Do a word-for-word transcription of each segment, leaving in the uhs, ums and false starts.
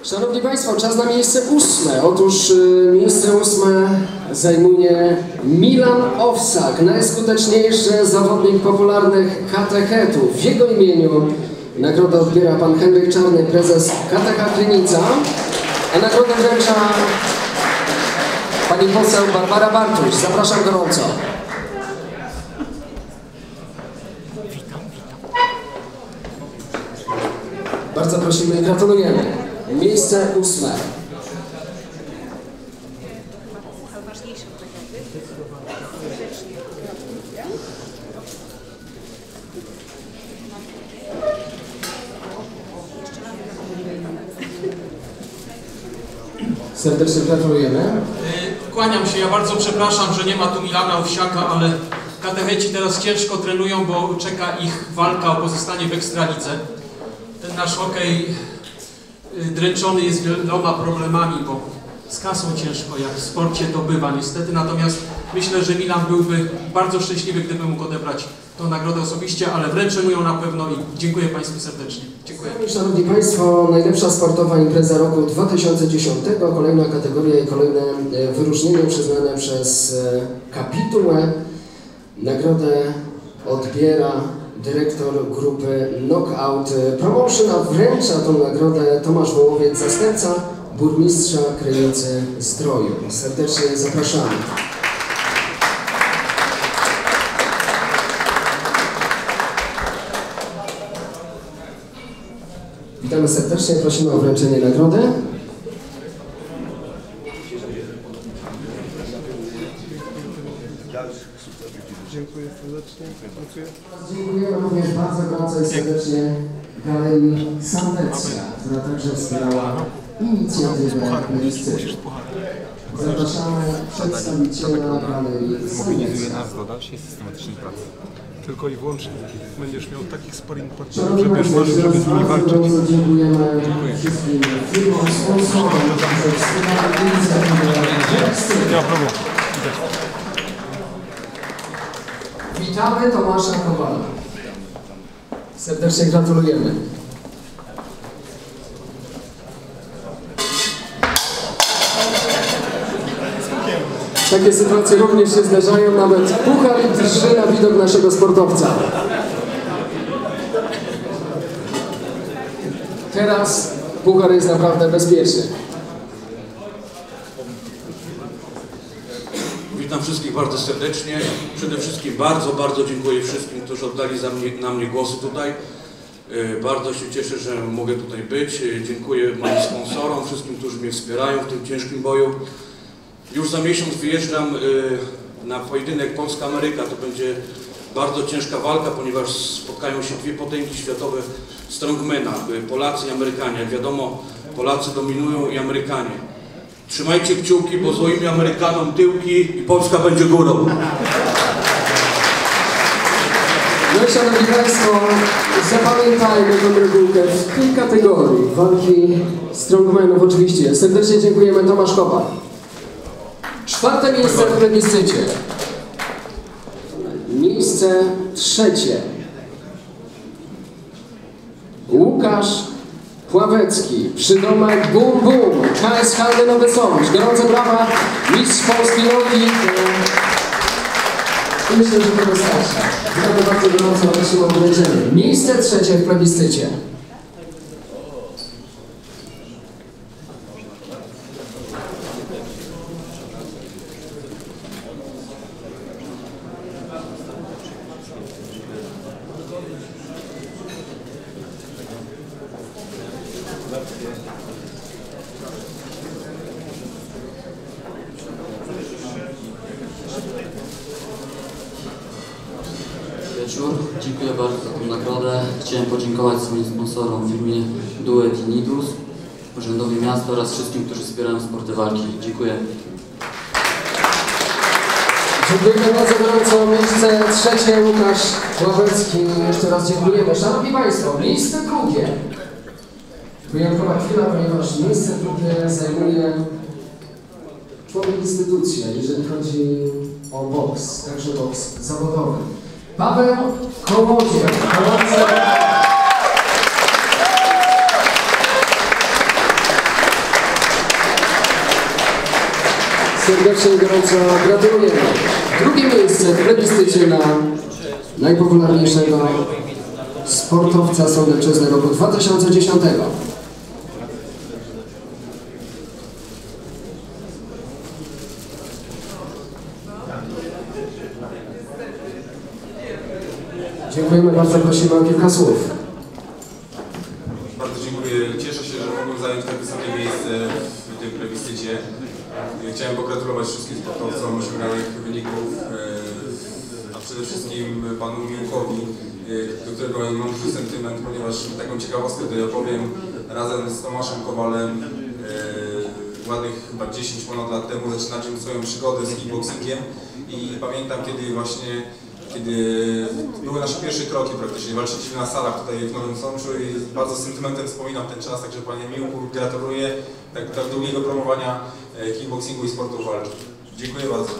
Szanowni Państwo, czas na miejsce ósme. Otóż y, miejsce ósme zajmuje Milan Owsak, najskuteczniejszy zawodnik popularnych katechetów. W jego imieniu nagrodę odbiera pan Henryk Czarny, prezes K T H Krynica, a nagrodę wręcza pani poseł Barbara Bartuś. Zapraszam gorąco. Bardzo prosimy i gratulujemy. Miejsce ósme. Serdecznie gratulujemy. Kłaniam się, ja bardzo przepraszam, że nie ma tu Milana Owsiaka, ale katecheci teraz ciężko trenują, bo czeka ich walka o pozostanie w Ekstralidze. Ten nasz hokej dręczony jest wieloma problemami, bo z kasą ciężko, jak w sporcie to bywa niestety. Natomiast myślę, że Milan byłby bardzo szczęśliwy, gdyby mógł odebrać tą nagrodę osobiście, ale wręczę mu ją na pewno i dziękuję Państwu serdecznie. Dziękuję. Szanowni Państwo, najlepsza sportowa impreza roku dwa tysiące dziesiątego, kolejna kategoria i kolejne wyróżnienie przyznane przez kapitułę. Nagrodę odbiera dyrektor grupy Knockout Promotion, a wręcza tą nagrodę Tomasz Wołowiec, zastępca burmistrza Krynicy Zdroju. Serdecznie zapraszamy. Witamy serdecznie, prosimy o wręczenie nagrody. Dziękuję serdecznie. Dziękuję. Dziękujemy również bardzo gorąco i serdecznie Galerii Sandecja, która także wspierała inicjatywę plebiscytu. Zapraszamy przedstawiciela Galerii Mobilizuje nas do dalszej systematycznej pracy. Tylko i wyłącznie będziesz miał takich sparring partnerów, żeby, żeby, żeby z nimi walczyć. Dziękujemy wszystkim firmom, sponsorom, którzy wspierali inicjatywę plebiscytu. Nie ma problemu. Witamy Tomasza Kowala. Serdecznie gratulujemy. Takie sytuacje również się zdarzają, nawet puchar drży na widok naszego sportowca. Teraz puchar jest naprawdę bezpieczny. Witam wszystkich bardzo serdecznie. Przede wszystkim bardzo, bardzo dziękuję wszystkim, którzy oddali za mnie, na mnie głosy tutaj. Bardzo się cieszę, że mogę tutaj być. Dziękuję moim sponsorom, wszystkim, którzy mnie wspierają w tym ciężkim boju. Już za miesiąc wyjeżdżam na pojedynek Polska-Ameryka. To będzie bardzo ciężka walka, ponieważ spotkają się dwie potęgi światowe strongmana, Polacy i Amerykanie. Jak wiadomo, Polacy dominują i Amerykanie. Trzymajcie kciuki, bo złoimy Amerykanom tyłki i Polska będzie górą. No i szanowni Państwo, zapamiętajmy tą regułkę w tej kategorii walki strongmanów oczywiście. Serdecznie dziękujemy, Tomasz Kowal. Czwarte miejsce w plebiscycie. Miejsce trzecie. Łukasz Pławecki, przydomek Bum Bum, K S Haldy Nowy Sącz. Gorące brawa, mistrz Polski nogi. I myślę, że to wystarczy. Witamy bardzo gorąco, prosimy o wręczenie. Miejsce trzecie w plebiscycie. Wieczór. Dziękuję bardzo za tę nagrodę. Chciałem podziękować swoim sponsorom, firmie Duet i Nidus, Urzędowi Miasta oraz wszystkim, którzy wspierają sporty walki. Dziękuję. Dziękujemy bardzo gorąco. Miejsce trzecie Łukasz Pławecki. Jeszcze raz dziękujemy. Szanowni Państwo, miejsce drugie. Wyjątkowa chwila, ponieważ miejsce drugie zajmuje człowiek instytucja, jeżeli chodzi o boks, także boks zawodowy. Paweł Kołodziej. Serdecznie i gorąco gratulujemy. Drugie miejsce w plebiscycie na najpopularniejszego sportowca Sądecczyzny roku dwa tysiące dziesiątego. Dziękujemy bardzo, prosimy o kilka słów. Bardzo dziękuję. Cieszę się, że mogłem zająć tak wysokie miejsce w tym plebiscycie. Chciałem pogratulować wszystkim sportowcom osiąganych wyników, a przede wszystkim panu Miłkowi, do którego mam duży sentyment, ponieważ taką ciekawostkę tutaj opowiem. Razem z Tomaszem Kowalem ładnych chyba dziesięć ponad lat temu zaczynaliśmy swoją przygodę z kickboxingiem i pamiętam, kiedy właśnie kiedy były nasze pierwsze kroki praktycznie, walczyliśmy na salach tutaj w Nowym Sączu i bardzo z sentymentem wspominam ten czas, także panie Miłku, gratuluję tak, tak długiego promowania kickboxingu i sportów walki. Dziękuję bardzo.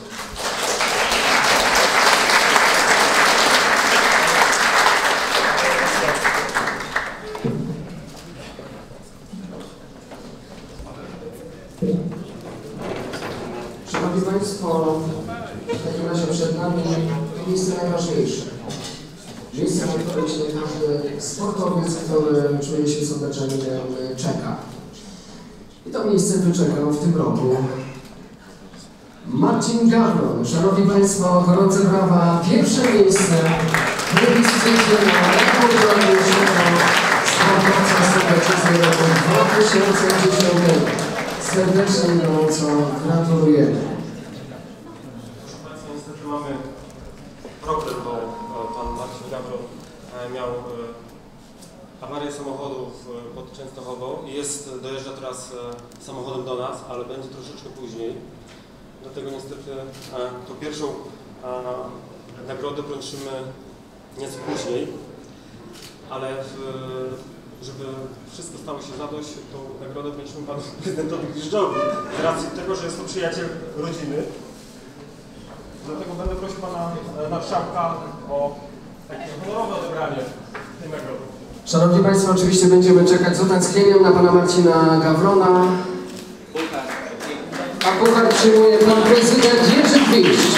Szanowni Państwo, w takim razie przed nami miejsce najważniejsze. Miejsce, na które się każdy sportowiec, który czuje się sądeczeniem, czeka. I to miejsce wyczekał w tym roku Marcin Gawron. Szanowni Państwo, gorące brawa. Pierwsze miejsce w plebiscycie na najpopularniejszego sportowca Sądecczyzny roku dwa tysiące dziesiątego. Serdecznie i gorąco gratulujemy. Niestety mamy problem, bo pan Marcin Gawron miał awarię samochodu pod Częstochową i jest, dojeżdża teraz samochodem do nas, ale będzie troszeczkę później. Dlatego niestety tą pierwszą nagrodę wręczymy nieco później, ale żeby wszystko stało się zadość, tą nagrodę wręczymy panu prezydentowi Gwiżdżowi z racji tego, że jest to przyjaciel rodziny. Dlatego będę prosił pana marszałka o takie honorowe odebranie tej nagrody. Szanowni Państwo, oczywiście będziemy czekać z utęsknieniem na pana Marcina Gawrona. A puchar przyjmuje pan prezydent Jerzy Gwiżdż.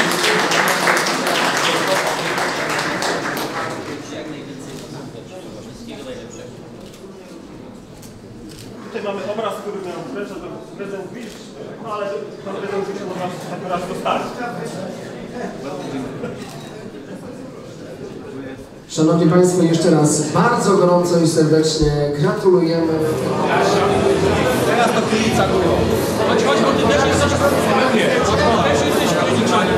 Tutaj mamy obraz, który miał wręczać prezydent Gwiżdż, no ale pan prezydent Gwiżdż może taki raz dostać. Szanowni Państwo, jeszcze raz bardzo gorąco i serdecznie gratulujemy. Teraz to Krynica Góra. Chodź, chodź, bo ty też jesteś nie, też jesteś Kryniczanin.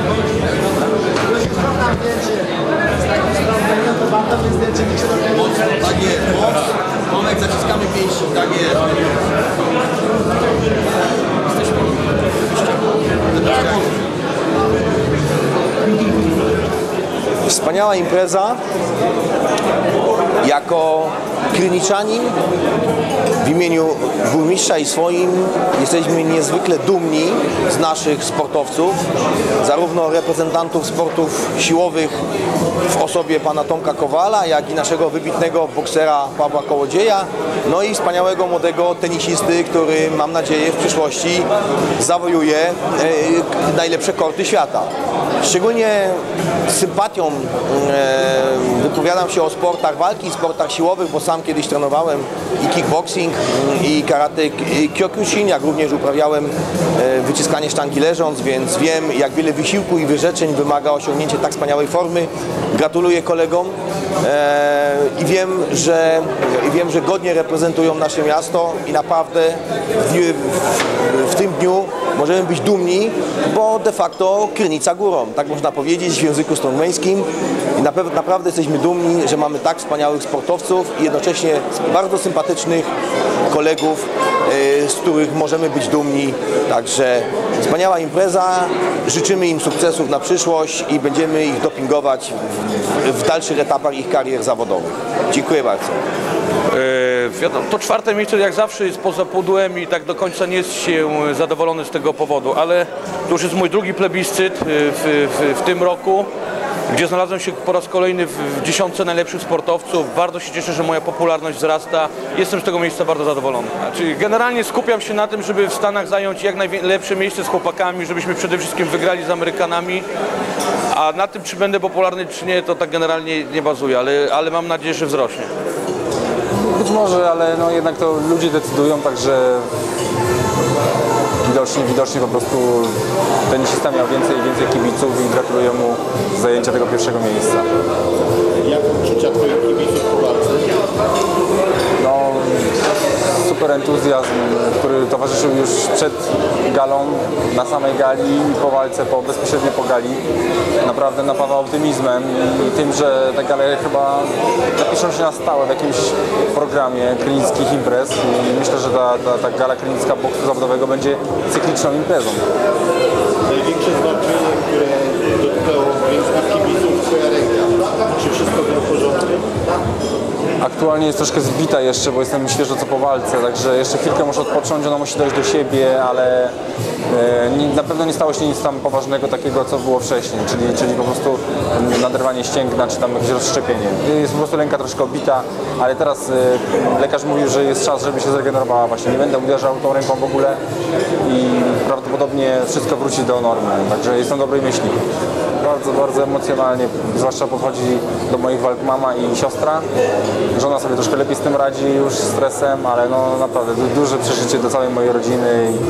Tak jest, Tomek, zaciskamy pięści, tak jest. Wspaniała impreza. Jako kryniczanin w imieniu burmistrza i swoim jesteśmy niezwykle dumni z naszych sportowców, zarówno reprezentantów sportów siłowych w osobie pana Tomka Kowala, jak i naszego wybitnego boksera Pawła Kołodzieja, no i wspaniałego młodego tenisisty, który mam nadzieję w przyszłości zawojuje e, najlepsze korty świata. Szczególnie z sympatią e, wypowiadam się o sportach walki, sportach siłowych, bo sam kiedyś trenowałem i kickboxing, i karate kyokushin, jak również uprawiałem e, wyciskanie sztangi leżąc, więc wiem, jak wiele wysiłku i wyrzeczeń wymaga osiągnięcie tak wspaniałej formy. Gratuluję kolegom e, i wiem, że, i wiem, że godnie reprezentują nasze miasto i naprawdę w, w, w tym dniu możemy być dumni, bo de facto Krynica górą, tak można powiedzieć w języku strongmańskim. I naprawdę jesteśmy dumni, że mamy tak wspaniałych sportowców i jednocześnie bardzo sympatycznych kolegów, z których możemy być dumni. Także wspaniała impreza, życzymy im sukcesów na przyszłość i będziemy ich dopingować w, w dalszych etapach ich karier zawodowych. Dziękuję bardzo. Wiadomo, to czwarte miejsce jak zawsze jest poza pudłem i tak do końca nie jest się zadowolony z tego powodu, ale to już jest mój drugi plebiscyt w, w, w tym roku gdzie znalazłem się po raz kolejny w dziesiątce najlepszych sportowców. Bardzo się cieszę, że moja popularność wzrasta. Jestem z tego miejsca bardzo zadowolony. Czyli generalnie skupiam się na tym, żeby w Stanach zająć jak najlepsze miejsce z chłopakami, żebyśmy przede wszystkim wygrali z Amerykanami. A na tym, czy będę popularny, czy nie, to tak generalnie nie bazuje, ale, ale mam nadzieję, że wzrośnie. Być może, ale no jednak to ludzie decydują, także widocznie, widocznie po prostu tenisista miał więcej i więcej kibiców i gratuluję mu zajęcia tego pierwszego miejsca. Jak uczucia Twoich kibiców po walce? No, super entuzjazm, który towarzyszył już przed galą, na samej gali i po walce, po, bezpośrednio po gali. Naprawdę napawał optymizmem i tym, że te gale chyba zapiszą się na stałe w jakimś programie klinickich imprez i myślę, że ta, ta, ta gala klinicka boksu zawodowego będzie cykliczną imprezą. Największe zmartwienie, które dotykało większych kibiców, Twoja ręka. Czy wszystko było w porządku? Aktualnie jest troszkę zbita jeszcze, bo jestem świeżo co po walce, także jeszcze chwilkę muszę odpocząć, ona musi dojść do siebie, ale e, nie, na pewno nie stało się nic tam poważnego takiego, co było wcześniej, czyli, czyli po prostu naderwanie ścięgna, czy tam jakieś rozszczepienie. Jest po prostu ręka troszkę obita, ale teraz e, lekarz mówił, że jest czas, żeby się zregenerowała właśnie. Nie będę uderzał tą ręką w ogóle i prawdopodobnie wszystko wróci do normy, także jestem dobrej myśli. Bardzo, bardzo emocjonalnie, zwłaszcza podchodzi do moich walk mama i siostra. Żona sobie troszkę lepiej z tym radzi już z stresem, ale no naprawdę duże przeżycie do całej mojej rodziny i,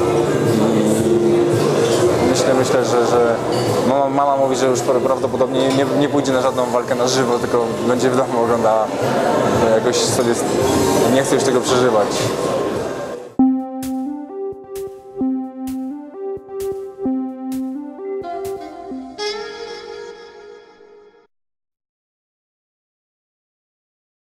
i myślę, myślę, że, że mama, mama mówi, że już prawdopodobnie nie, nie pójdzie na żadną walkę na żywo, tylko będzie w domu oglądała. Jakoś sobie nie chce już tego przeżywać.